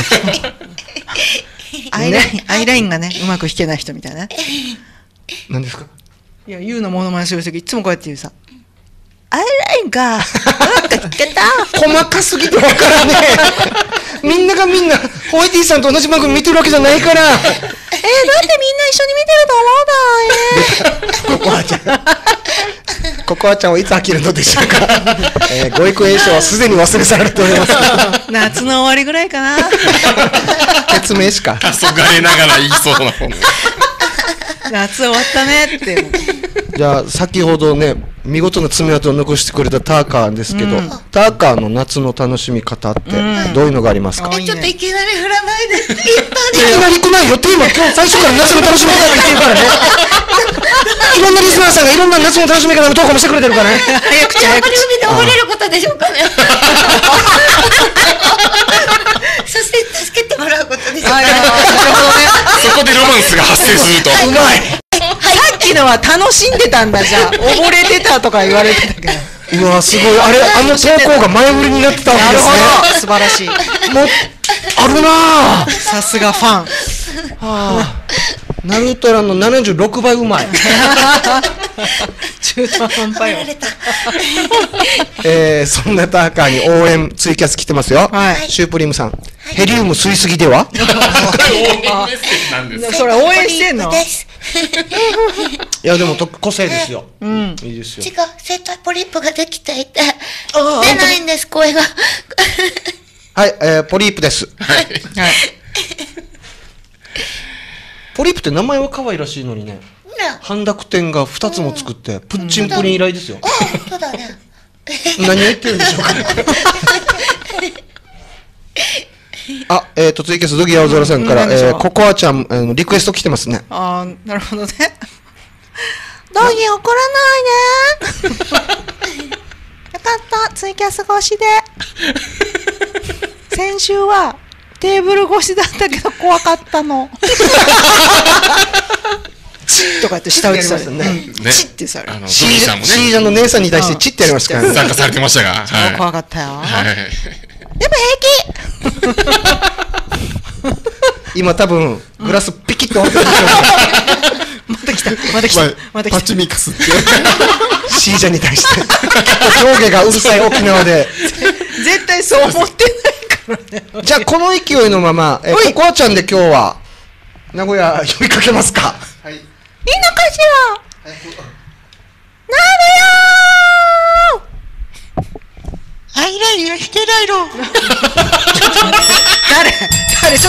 アイラインがね、うまく弾けない人みたいなね。 何ですか？ いや、ユーのモノマネするときいつもこうやって言うさ。アイラインがうまく弾けた。 細かすぎてわからねえ。みんながみんなホワイティさんと同じ番組見てるわけじゃないから。 だってみんな一緒に見てると思うだココアちゃん。ココアちゃんをいつ飽きるのでしょうか。ご育英賞はすでに忘れ去られております。 夏の終わりぐらいかな。 説明しか。 黄昏ながら言いそうな本。 夏終わったねって。 じゃあ先ほどね、見事な爪痕を残してくれたターカーですけど、ターカーの夏の楽しみ方ってどういうのがありますか？ ちょっといきなり振らないでって言ったんで。 いきなり来ないよ。テーマ今日最初から夏の楽しみ方って言ってるからね。いろんなリスナーさんがいろんな夏の楽しみ方の投稿もしてくれてるからね。 早口。 番組で終われることでしょうかね。そして助けてもらうことでしょうかね。 そこでロマンスが発生すると。 うまい。 さっきのは楽しんでたんだじゃあ。溺れてたとか言われてたけど。 うわすごい。あれ投稿が前振りになってたわけですね。 素晴らしい。 もうあるなぁ。 さすがファン。 ナルトラの76倍うまい。 中途半端よ。 そんなターカーに応援ツイキャス来てますよ。シュープリームさん、ヘリウム吸いすぎでは？ それ応援してんの？ いやでも個性ですよ。いいですよ。 違う、声帯ポリープができていて出ないんです、声が。 はい、ポリープです。ポリープって名前は可愛らしいのにね、半濁点が2つも作ってプッチンプリン以来ですよ。 そうだね。 何を言ってるんでしょうかね。あ、ツイキャスドギ青空さんから、ココアちゃん、リクエスト来てますね。 ああ、なるほどね。ドギ怒らないね。よかった、ツイキャス越しで。先週はテーブル越しだったけど怖かったの。 とかって下打ちされてね。 チってされる。 シージャンの姉さんに対してチってやりますからね。 参加されてましたが。 超怖かったよ。 はい。 でも平気。 今多分グラスピキッと割ってるでしょうか。 また来た。また来た。また来た。 パッチミックスって。 シージャンに対して。上下がうるさい沖縄で。 絶対そう思ってないからね。 じゃあこの勢いのまま、ココアちゃんで今日は名古屋呼びかけますか。 いいのかしら。名古屋イライラしてないの。 誰ちょ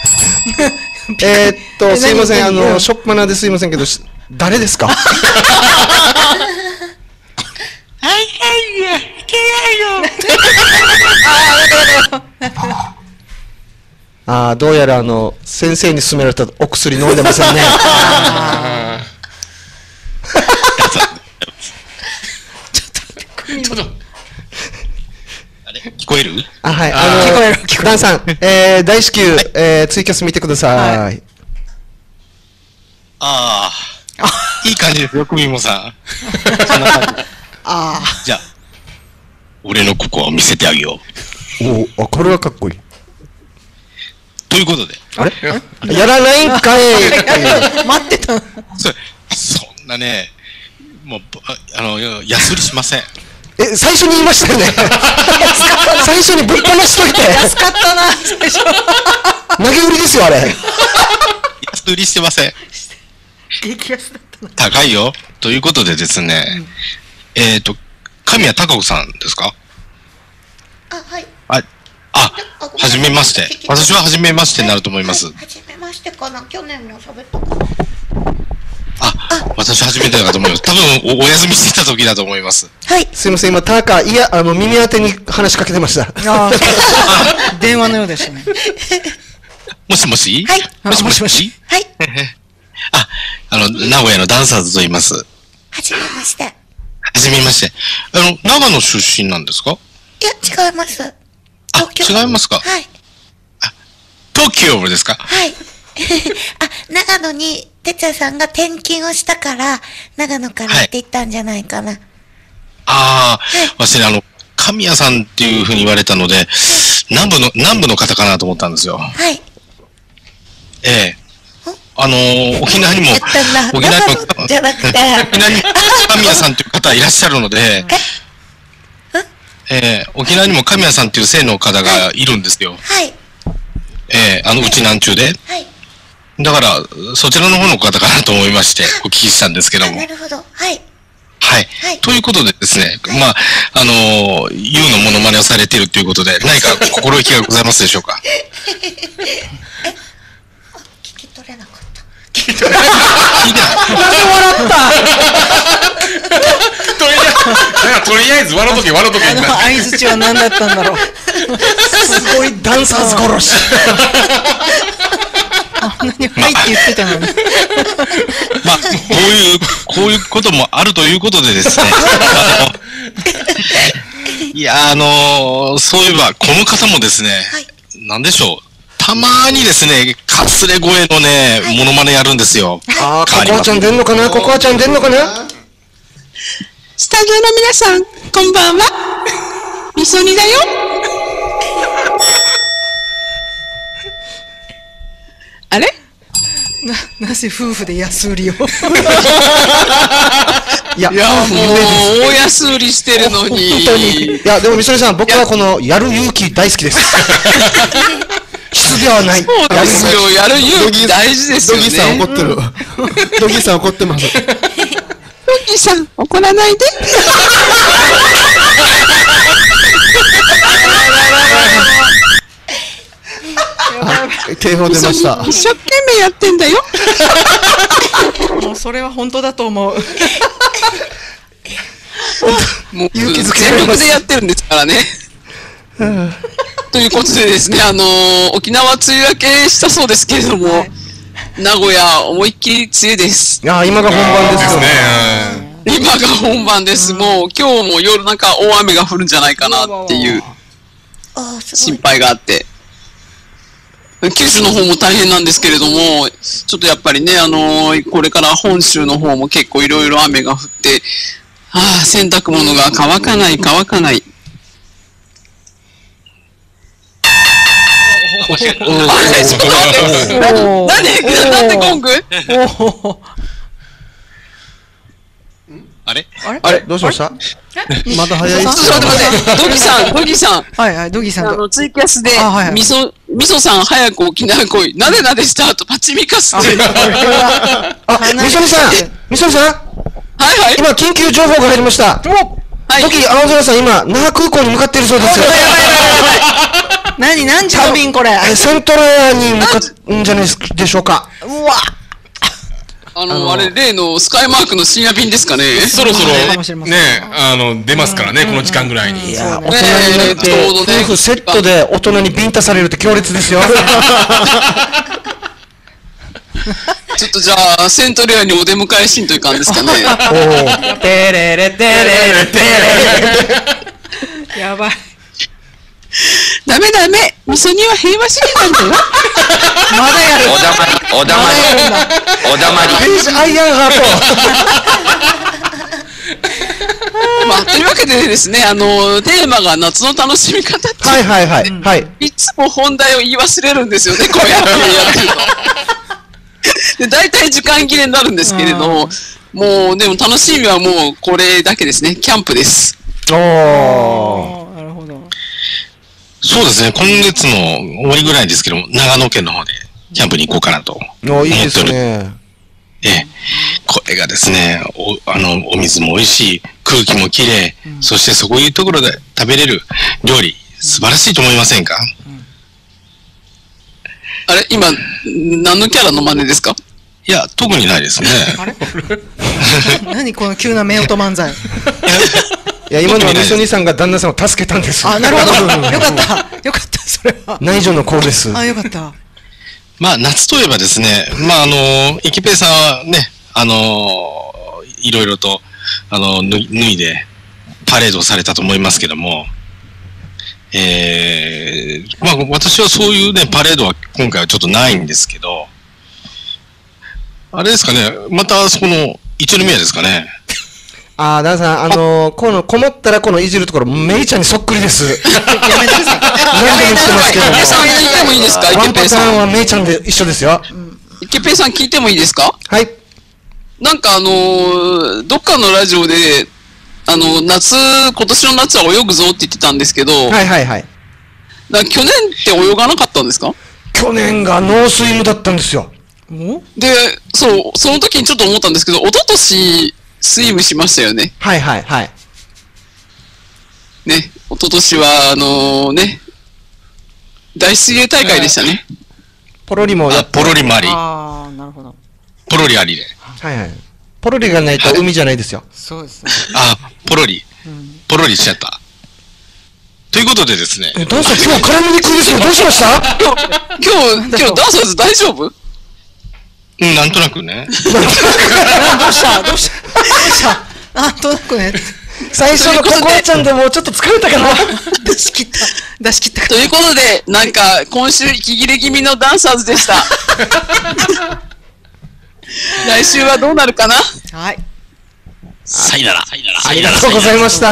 すいません、しょっぱなですいませんけど、誰ですか。イライラしてないの。ああ、どうやら先生に勧められたお薬飲んでませんね。 ちょっと聞こえる？ あ、はい。 聞こえる。 ダンさん、大至急、ツイキャス見てください。 ああ、いい感じですよ、クミモさん。そんな感じ。じゃあ、俺のここを見せてあげよう。お、これはかっこいい。 ということで。 あれやらないんかい。 待ってた。 そんなね、もう、安売りしません。 最初に言いましたよね。最初にぶっ放しといて。 安かったな、最初。 投げ売りですよ、あれ。 安売りしてません。 激安だったな。 高いよ。ということでですね、神谷貴子さんですか？ はい。 はじめまして。私ははじめましてになると思います。 はじめましてかな。去年も喋ったかな。 私初めてだと思います。多分お休みしてた時だと思います。 はい。 すいません、今ターカー、いや、耳当てに話しかけてました。 電話のようでしたね。 もしもし？ はい。 もしもし？ はい。 名古屋のダンサーズと言います。 はじめまして。 はじめまして。長野出身なんですか？ いや、違います。 違いますか？ はい。 東京ですか？ はい。長野に、哲也さんが転勤をしたから、長野からって言ったんじゃないかな。 私ね、神谷さんっていうふうに言われたので、南部の方かなと思ったんですよ。 はい。 沖縄にも、 じゃなくて、 沖縄に神谷さんっていう方いらっしゃるので、沖縄にも神谷さんっていう姓の方がいるんですよ。 はい。 うちなんちゅうで。 はい。 だから、そちらの方の方かなと思いまして、お聞きしたんですけども。 なるほど。はい。 はい。ということでですね、まあ、ゆうのモノマネをされているということで、何か心意気がございますでしょうか？ 聞き取れなかった。 聞き取れなかった。 なんで笑ったとりあえず笑うとけ笑うとけ。 相づちは何だったんだろう。 すごいダンサーズ殺し。 あんなにはいって言ってたのに。 まあ、こういうこともあるということでですね。いや、そういえば、この方もですね、なんでしょう。たまーにですね、かすれ声のね、モノマネやるんですよ。 ココアちゃん出んのかな？ココアちゃん出んのかな？ スタジオの皆さん、こんばんは。みそにだよ。あれ？ なぜ夫婦で安売りを？ いや、もう、大安売りしてるのに。 本当に。いや、でもみそりさん、僕はこの、やる勇気大好きです。質ではない。 そうですよ、やる勇気大事ですよね。 ドギーさん怒ってる。ドギーさん怒ってます。 ドギーさん、怒らないで。 警報出ました。 一生懸命やってんだよ。 もうそれは本当だと思う。 もう全力でやってるんですからね。ということでですね、沖縄梅雨明けしたそうですけれども、名古屋思いっきり梅雨です。 いや、今が本番ですよね。 今が本番です。もう今日も夜中大雨が降るんじゃないかなっていう心配があって。 九州の方も大変なんですけれども、ちょっとやっぱりね、これから本州の方も結構いろいろ雨が降って、洗濯物が乾かない。なんでゴング？ あれどうしました？ まだ早い。 ちょっと待って、ドギさん。 はいはい、ドギさん。 ツイキャスで、みそさん早く沖縄来い。なでなでした後、パチミカスって。 みそりさん。はい。今、緊急情報が入りました。ドギ、青空さん、今、那覇空港に向かっているそうです。 何時の便これ。 セントレアに向かうんじゃないでしょうか。 うわ。 あれ、例のスカイマークの深夜便ですかね。 そろそろ、ね、出ますからね、この時間ぐらいに。 いや、大人になって、夫婦セットで大人にビンタされるって強烈ですよ。 ちょっとじゃあ、セントレアにお出迎えしんといかんですかね。 テレレテレレテレ。やばい。 ダメ。みそには平和主義なんだよ。 まだやる。 おだまり。 ページアイアンハート。というわけでですね、テーマが夏の楽しみ方って。 はい。 いつも本題を言い忘れるんですよね、こうやってやってると。で、大体時間切れになるんですけれども、もう、でも楽しみはもうこれだけですね、キャンプです。 なるほど。 そうですね、今月の終わりぐらいですけども、長野県の方でキャンプに行こうかなと思っておる。 いいですね。 これがですね、お水も美味しい、空気もきれい、そしてそういうところで食べれる料理、素晴らしいと思いませんか？ あれ、今、何のキャラの真似ですか？ いや、特にないですね。 何この急な夫婦漫才。 いや、今のはみそにさんが旦那さんを助けたんです。 なるほど。よかった、それは。 内助の功です。 よかった。 夏といえばですね、イキペイさんはね、いろいろと、脱いで、パレードをされたと思いますけども、私はそういうね、パレードは今回はちょっとないんですけど、あれですかね、またそこの、一宮ですかね。 旦那さん、この、こもったらこのいじるところ、メイちゃんにそっくりです。やめなさい。何でも言ってますけども。 池ペイさん聞いてもいいですか？ ワンパターンはメイちゃんで一緒ですよ。 池ペイさん聞いてもいいですか？ はい。 なんかどっかのラジオで、今年の夏は泳ぐぞって言ってたんですけど、 はい。 去年って泳がなかったんですか？ 去年がノースイムだったんですよ。 で、その時にちょっと思ったんですけど、一昨年スイムしましたよね。 はい。 ね、一昨年は、大水泳大会でしたね。 ポロリもやって。 ポロリもあり。 なるほど。 ポロリありで。 はい。ポロリがないと海じゃないですよ。 そうですね。 ポロリしちゃった。ということでですね。 ダンサー今日絡みにくいですよ。どうしました？ 今日ダンサーズ大丈夫？ なんとなくね。 どうしたなんとなくね。 最初のココアちゃんでもうちょっと疲れたかな。 出し切ったということで、なんか、今週息切れ気味のダンサーズでした。来週はどうなるかな？ はい。 さいなら。 ありがとうございました。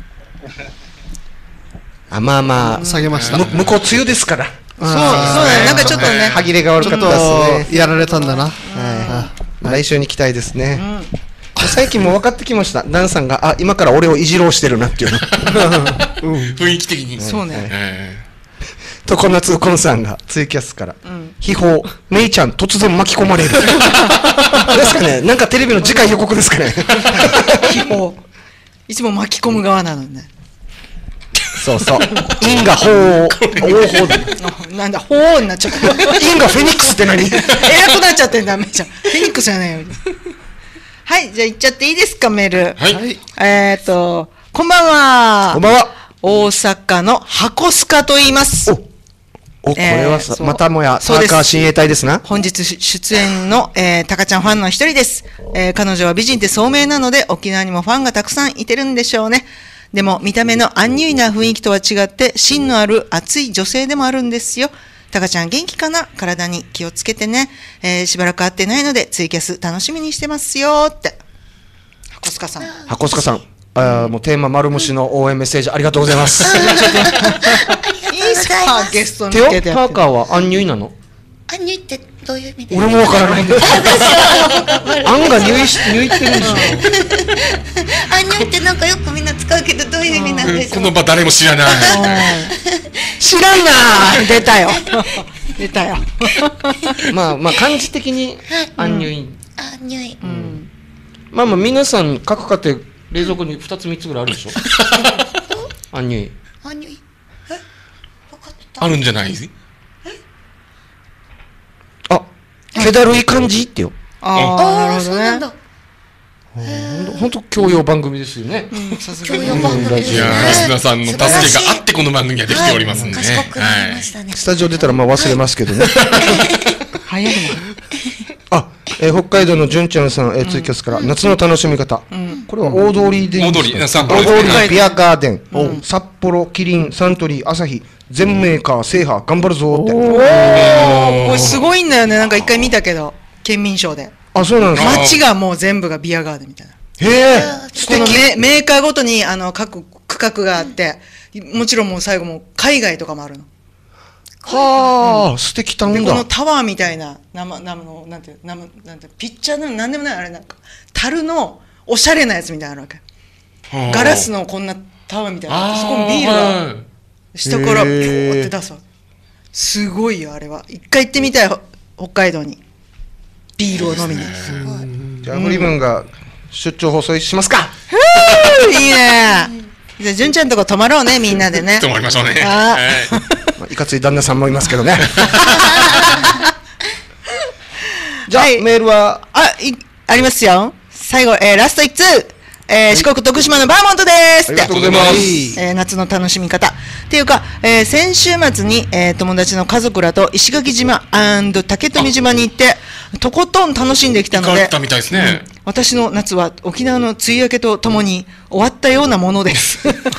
下げました。向こう梅雨ですから。 そうね、なんかちょっとね、 歯切れが悪かったですね。 やられたんだな。 来週に期待ですね。最近も分かってきました。ダンさんが、今から俺をいじろうしてるなっていうの。 雰囲気的に。 そうね。 常夏コンさんがツイキャスから、秘宝、メイちゃん突然巻き込まれる。ですかね、なんかテレビの次回予告ですかね。 秘宝。いつも巻き込む側なのね。 そう。因が法なんだ、法になっちゃった。 因がフェニックスって何？ 偉くなっちゃってんだ、めちゃん。フェニックスじゃないよ。はい、じゃあ行っちゃっていいですか、メール。 はい。 こんばんは。 こんばんは。 大阪の箱須賀と言います。 これはまたもやサーカー親衛隊ですな。 本日出演の、タカちゃんファンの一人です。彼女は美人で聡明なので、沖縄にもファンがたくさんいてるんでしょうね。でも見た目のアンニュイな雰囲気とは違って芯のある熱い女性でもあるんですよ。 タカちゃん元気かな、体に気をつけてね。しばらく会ってないので、ツイキャス楽しみにしてますよって。箱塚さん。 箱塚さん。もうテーマ丸虫の応援メッセージありがとうございます。 いいっすか、ゲストにテオパーカーはアンニュイなの？ アンニュイってどういう意味ですか？俺もわからないんだよ。アンがニュイってるんでしょ。 アンニュイってなんかよくみんな使うけどどういう意味なんでしょう。 この場誰も知らない。 知らんな。出たよ。出たよ。 まあ漢字的にアンニュイ。 アンニュイ。 まあ皆さん各家庭冷蔵庫に2つ3つぐらいあるでしょ。アンニュイ。 アンニュイ。分かった。 あるんじゃない？ 気だるい感じってよ。 ああ、そうなんだ。 本当教養番組ですよね。 教養番組ですね。 いやリスナーさんの助けがあってこの番組ができておりますんでね。 賢くなりましたね。 スタジオ出たら忘れますけどね。 早いな。北海道の純ちゃんさん、ツイキャスから夏の楽しみ方。これは大通りでいいんですか？大通りビアガーデン、札幌、キリン、サントリー、アサヒ、全メーカー、制覇、頑張るぞって。 これすごいんだよね。なんか一回見たけど、県民賞で。 あ、そうなんですか。 街がもう全部がビアガーデンみたいな。 へえ。 このメーカーごとに各区画があって、もちろんもう最後も海外とかもあるの。 はあ、素敵たんだ。 でこのタワーみたいななんてピッチャーなんでもないあれなんか樽のおしゃれなやつみたいなのあるわけ。ガラスのこんなタワーみたいな。そこにビールが下からピョーって出すわ。すごいよあれは。一回行ってみたい北海道にビールを飲みに。 じゃあフリムンが出張放送しますか。 いいね。じゃあ純ちゃんとこ泊まろうねみんなでね。 泊まりましょうね。 いかつい旦那さんもいますけどね。じゃあメールはありますよ。最後ラスト1通。四国徳島のバーモントです。 ありがとうございます。 夏の楽しみ方っていうか、先週末に、友達の家族らと石垣島&竹富島に行ってとことん楽しんできたので、 行かれたみたいですね。 私の夏は沖縄の梅雨明けとともに終わったようなものです。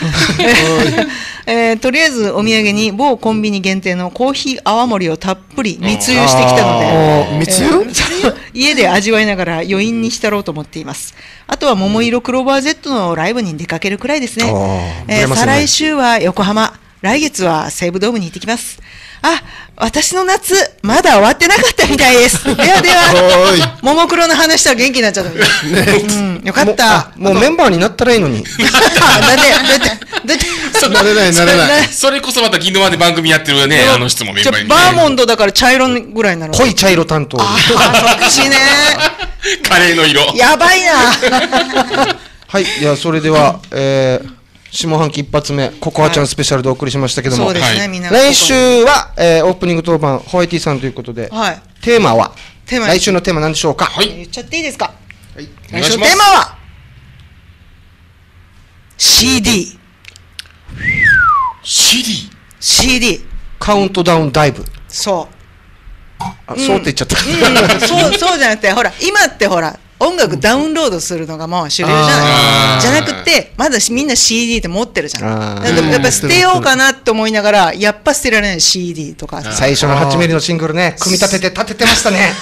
とりあえずお土産に某コンビニ限定のコーヒー泡盛をたっぷり密輸してきたので、 密輸？ 家で味わいながら余韻に浸ろうと思っています。あとは桃色クローバー Z のライブに出かけるくらいですね。再来週は横浜、来月は西武ドームに行ってきます。あ、私の夏まだ終わってなかったみたいです。ではでは、ももクロの話したら元気になっちゃった。よかった。 もうメンバーになったらいいのに。 だってなれない。 それこそまた銀の輪で番組やってるね、あの人もメンバーに。 バーモンドだから茶色ぐらいになる。 濃い茶色担当。 そっちね。 カレーの色。 やばいな。 はい、じゃあそれでは、下半期一発目、ココアちゃんスペシャルでお送りしましたけども、 そうですね、みんな。 来週は、オープニング当番、ホワイティさんということで、テーマは、来週のテーマ何でしょうか。 言っちゃっていいですか。来週のテーマは、CD。CD。 カウントダウンダイブ。 そう。 そうって言っちゃった。 そうじゃなくて、ほら、今ってほら、音楽ダウンロードするのがもう主流じゃない。じゃなくて、まだみんな CD って持ってるじゃん。やっぱ捨てようかなって思いながら、やっぱ捨てられない CD とか。 最初の8ミリのシングルね、組み立ててましたね。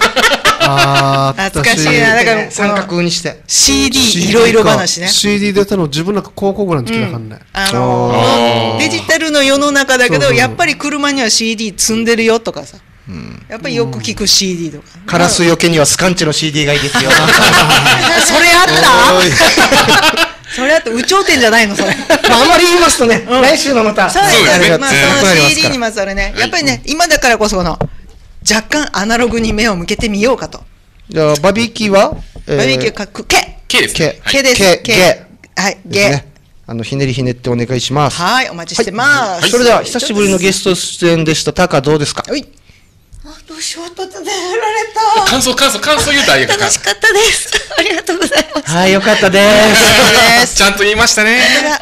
懐かしいな。だから三角にして。 CD いろいろ話ね。 CD 出たの自分なんか高校ぐらいの時だからね。 デジタルの世の中だけど、やっぱり車には CD 積んでるよとかさ。やっぱりよく聞く CD とか。 カラスよけにはスカンチの CD がいいですよ。 それあったそれあった有頂天じゃないのそれ。 あんまり言いますとね、来週のまた。 そうですね。まあその CD にまつわるね、やっぱりね、今だからこその若干アナログに目を向けてみようかと。 じゃあバビキは？ バビキは Kです。 K です。K。はい、K。 ひねりひねってお願いします。 はい、お待ちしてます。 それでは久しぶりのゲスト出演でした。タカどうですか？ どうしよう、突然振られた。 感想言うたらいいか。 楽しかったです。ありがとうございます。 はい、よかったです。 ちゃんと言いましたね。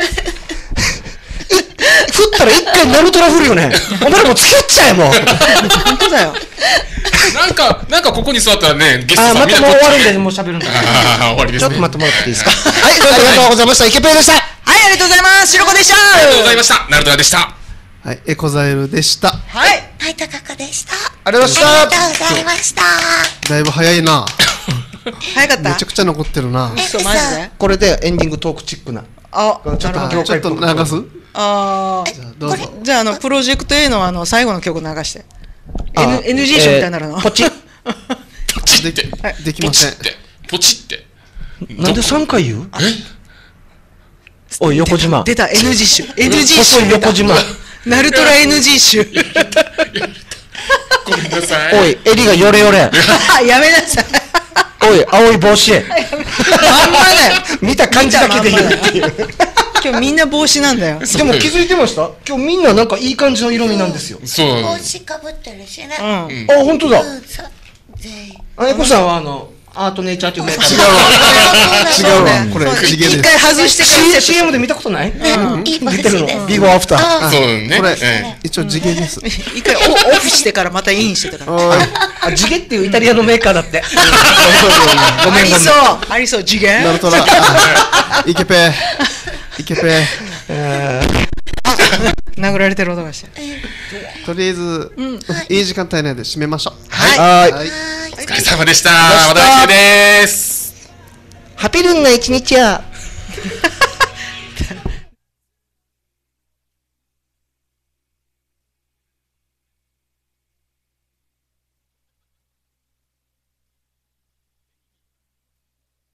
振ったら一回ナルトラ振るよね。お前らもう付き合っちゃえもう。 本当だよ。 なんかここに座ったらね、ゲストさんまたもう終わるんで、もう喋るんだ。 終わりですね。 ちょっと待ってもらっていいですか。はい、ありがとうございました。イケペイでした。 はい、ありがとうございます。シロコでした。 ありがとうございました。ナルトラでした。 はい、エコザイルでした。 はい。 はい、高子でした。 ありがとうございました。 ありがとうございました。 だいぶ早いな。 早かった。 めちゃくちゃ残ってるな。 そう、マジで。 これでエンディングトークチックな。 あ、 ちょっとちょっと流す。 ああ。 どうぞ。 じゃあ、プロジェクト A の最後の曲流して。NG 集みたいになるの。 ポチッ。 ポチって。 できません。 ポチって。 なんで3回言う？おい、横島。 出た、NG 集。NG 集。 横島。 ナルトラ NG 集。 ごめんなさい。 おい、襟がヨレヨレ。 やめなさい。 おい、青い帽子。 まんまだよ。 見た感じだけで言うっていう。 今日みんな帽子なんだよ。 でも気づいてました？今日みんななんかいい感じの色味なんですよ。 そう帽子かぶってるしね。 あ、本当だ。あやこさんはアートネイチャーというメーカー。 違うわ。これ一回外してから CM で見たことない？ いい帽子出てるの。 です。 ビフォーアフター。 そうね。 これ一応地毛です。 一回オフしてからまたインしてたから。 あ、地毛っていうイタリアのメーカーだって。 ごめんごめん。ありそう、地毛。 ナルトラ。イケペ殴られてる音がして。 とりあえずいい時間帯なんで締めましょう。 はい。お疲れ様でした。また来週です。 ハピルンな一日や。